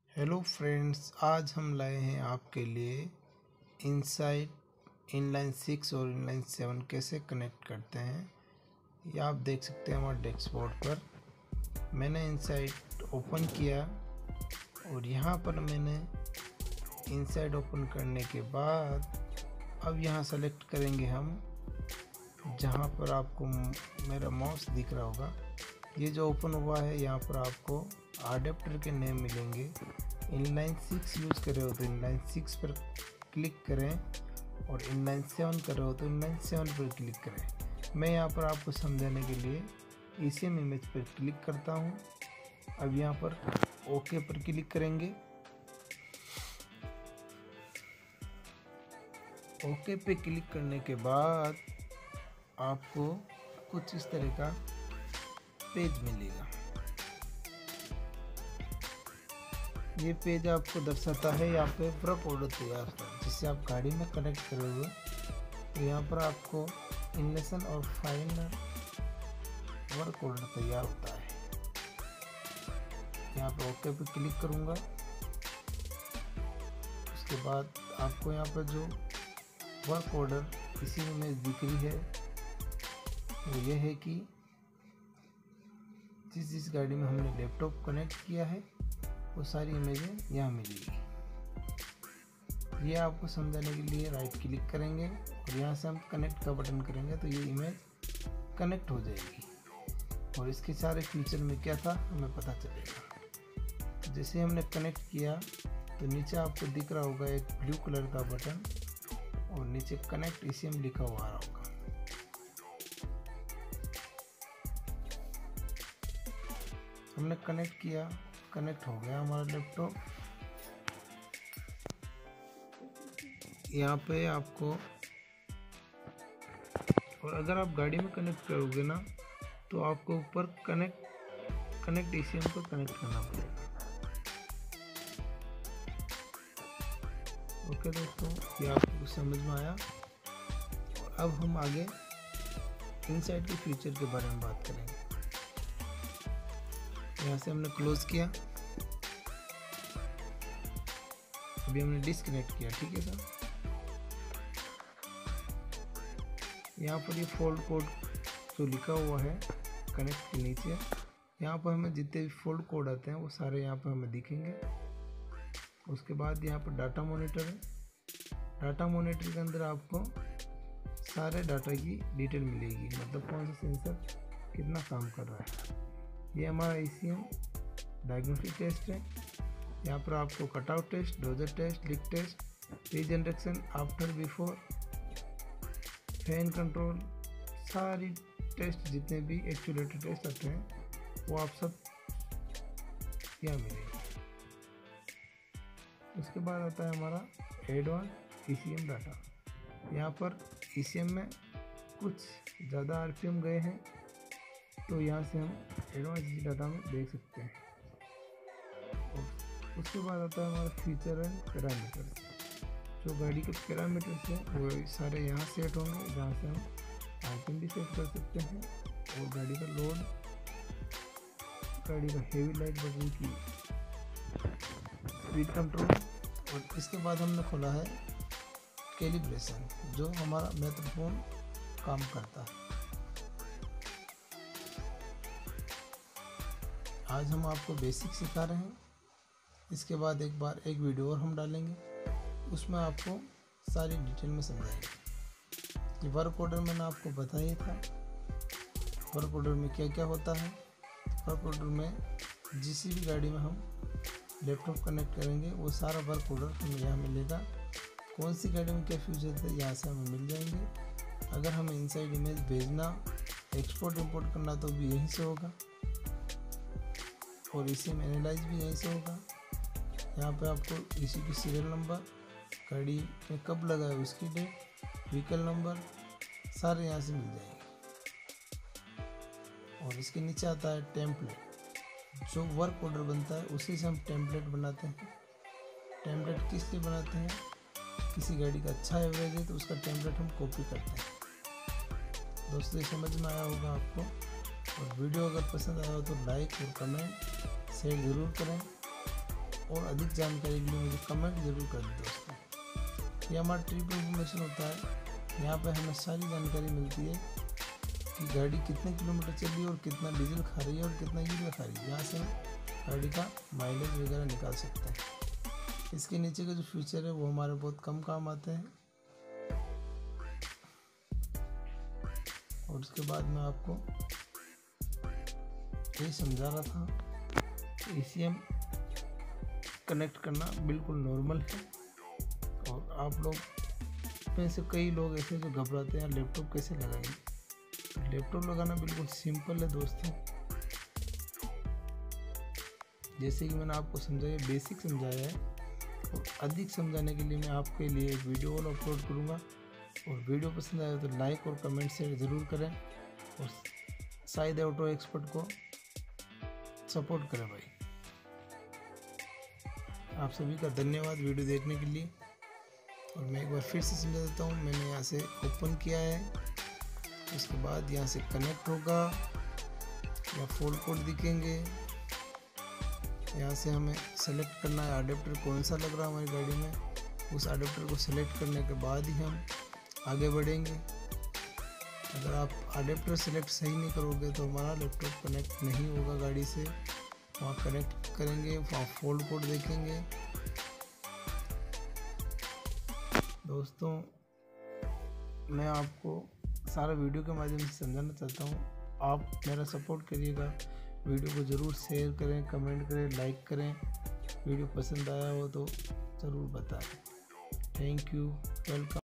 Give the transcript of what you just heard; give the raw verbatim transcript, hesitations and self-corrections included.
Hello friends, आज हम लाए हैं आपके लिए इनसाइट इनलाइन सिक्स और इनलाइन सेवन कैसे कनेक्ट करते हैं। ये आप देख सकते हैं हमारे डैशबोर्ड पर। मैंने इनसाइट ओपन किया और यहाँ पर मैंने इनसाइट ओपन करने के बाद अब यहाँ सेलेक्ट करेंगे हम, जहाँ पर आपको मेरा माउस दिख रहा होगा। ये जो ओपन हुआ है यहाँ पर आपको अडेप्टर के नेम मिलेंगे। इनलाइन सिक्स यूज़ कर रहे हो तो इनलाइन सिक्स पर क्लिक करें और इनलाइन सेवन कर रहे हो तो इनलाइन सेवन पर क्लिक करें। मैं यहाँ पर आपको समझाने के लिए ईसीएम इमेज पर क्लिक करता हूँ। अब यहाँ पर ओके पर क्लिक करेंगे। ओके पे क्लिक करने के बाद आपको कुछ इस तरह का पेज मिलेगा। ये पेज आपको दर्शाता है यहाँ पे वर्क ऑर्डर तैयार है, जिससे आप गाड़ी में कनेक्ट करोगे तो यहाँ पर आपको इनिशियल और फाइनल वर्क ऑर्डर तैयार होता है। यहाँ पर ओके पे क्लिक करूँगा। उसके बाद आपको यहाँ पर जो वर्क ऑर्डर इसी में दिख रही है वो ये है कि जिस जिस गाड़ी में हमने लैपटॉप कनेक्ट किया है वो सारी इमेजें यहाँ मिलेगी। ये आपको समझाने के लिए राइट क्लिक करेंगे और यहाँ से हम कनेक्ट का बटन करेंगे तो ये इमेज कनेक्ट हो जाएगी और इसके सारे फीचर में क्या था हमें पता चलेगा। जैसे हमने कनेक्ट किया तो नीचे आपको दिख रहा होगा एक ब्लू कलर का बटन और नीचे कनेक्ट ईसीएम लिखा हुआ आ रहा होगा। हमने कनेक्ट किया, कनेक्ट हो गया हमारा लैपटॉप। यहाँ पे आपको, और अगर आप गाड़ी में कनेक्ट करोगे ना तो आपको ऊपर कनेक्ट कनेक्ट ईसीएम को कनेक्ट करना पड़ेगा। ओके दोस्तों, ये आपको समझ में आया। और अब हम आगे इनसाइट के फीचर के बारे में बात करेंगे। यहाँ से हमने क्लोज किया, अभी हमने डिस्कनेक्ट किया, ठीक है सर। यहाँ पर ये फोल्ड कोड जो लिखा हुआ है कनेक्ट के नीचे, यहाँ पर हमें जितने भी फोल्ड कोड आते हैं वो सारे यहाँ पर हमें दिखेंगे। उसके बाद यहाँ पर डाटा मॉनिटर है। डाटा मॉनिटर के अंदर आपको सारे डाटा की डिटेल मिलेगी, मतलब कौन सा सेंसर कितना काम कर रहा है। ये हमारा ईसीएम डायग्नोस्टिक टेस्ट है। यहाँ पर आपको cutout test, doser test, leak test, regeneration, after, before, fan control, सारी टेस्ट जितने भी एक्चुएटर टेस्ट आते हैं वो आप सब यहाँ मिलेंगे। उसके बाद आता है हमारा एडवांस ईसीएम डाटा। यहाँ पर ईसीएम में कुछ ज़्यादा आरपीएम गए हैं तो यहाँ से हम एडवांस डाटा में देख सकते हैं। और उसके बाद आता है हमारा फीचर एंड पैरामीटर्स। जो गाड़ी के पैरामीटर्स हैं वो सारे यहाँ सेट होंगे, जहाँ से हम आरपीएम भी सेट कर सकते हैं और गाड़ी का लोड, गाड़ी का हेवी लाइट बटन की स्पीड कंट्रोल। और इसके बाद हमने खोला है कैलिब्रेशन, जो हमारा महत्वपूर्ण काम करता है। आज हम आपको बेसिक सिखा रहे हैं। इसके बाद एक बार एक वीडियो और हम डालेंगे, उसमें आपको सारी डिटेल में समझाएंगे। ये वर्क ऑर्डर मैंने आपको बताया था, वर्क ऑर्डर में क्या क्या होता है। वर्क ऑर्डर में जिस भी गाड़ी में हम लैपटॉप कनेक्ट करेंगे वो सारा वर्क ऑर्डर हमें यहाँ मिलेगा। कौन सी गाड़ी में क्या फीचर थे यहाँ से हमें मिल जाएंगे। अगर हमें इनसाइड इमेज भेजना, एक्सपोर्ट इंपोर्ट करना तो भी यहीं से होगा और इसी में एनालाइज भी यहीं से होगा। यहाँ पे आपको इसी की सीरियल नंबर, गाड़ी में कब लगा है उसकी डेट, व्हीकल नंबर, सारे यहाँ से मिल जाएंगे। और इसके नीचे आता है टेम्पलेट। जो वर्क ऑर्डर बनता है उसी से हम टेम्पलेट बनाते हैं। टेम्पलेट किस लिए बनाते हैं, किसी गाड़ी का अच्छा एवरेज है तो उसका टेम्पलेट हम कॉपी करते हैं। दोस्तों, ये समझ में आया होगा आपको। और वीडियो अगर पसंद आया हो तो लाइक और कमेंट शेयर ज़रूर करें। और अधिक जानकारी के लिए मुझे कमेंट ज़रूर कर दें दोस्तों। ये हमारा ट्रिप इन्फॉर्मेशन होता है। यहाँ पे हमें सारी जानकारी मिलती है कि गाड़ी कितने किलोमीटर चली और कितना डीजल खा रही है और कितना यूरिया खा रही है। यहाँ से हम गाड़ी का माइलेज वगैरह निकाल सकते हैं। इसके नीचे का जो फीचर है वो हमारे बहुत कम काम आते हैं। और उसके बाद मैं आपको यही समझा रहा था, ई सी एम कनेक्ट करना बिल्कुल नॉर्मल है। और आप लोग में से कई लोग ऐसे जो घबराते हैं लैपटॉप कैसे लगाएंगे। लैपटॉप लगाना बिल्कुल सिंपल है दोस्तों। जैसे कि मैंने आपको समझाया, बेसिक समझाया है, और अधिक समझाने के लिए मैं आपके लिए एक वीडियो और अपलोड करूँगा। और वीडियो पसंद आए तो लाइक और कमेंट शेयर ज़रूर करें और शायद ऑटो एक्सपर्ट को सपोर्ट करें भाई। आप सभी का धन्यवाद वीडियो देखने के लिए। और मैं एक बार फिर से समझा देता हूँ। मैंने यहाँ से ओपन किया है, उसके बाद यहाँ से कनेक्ट होगा, या फोल्ड कोड दिखेंगे। यहाँ से हमें सेलेक्ट करना है अडेप्टर कौन सा लग रहा है हमारी गाड़ी में। उस अडेप्टर को सेलेक्ट करने के बाद ही हम आगे बढ़ेंगे। अगर आप अडेप्टर सेलेक्ट सही नहीं करोगे तो हमारा लैपटॉप कनेक्ट नहीं होगा गाड़ी से। वहाँ कनेक्ट करेंगे, वहाँ फोल्ड कोड देखेंगे। दोस्तों, मैं आपको सारा वीडियो के माध्यम से समझाना चाहता हूँ। आप मेरा सपोर्ट करिएगा, वीडियो को ज़रूर शेयर करें, कमेंट करें, लाइक करें। वीडियो पसंद आया हो तो ज़रूर बताएं। Thank you, welcome.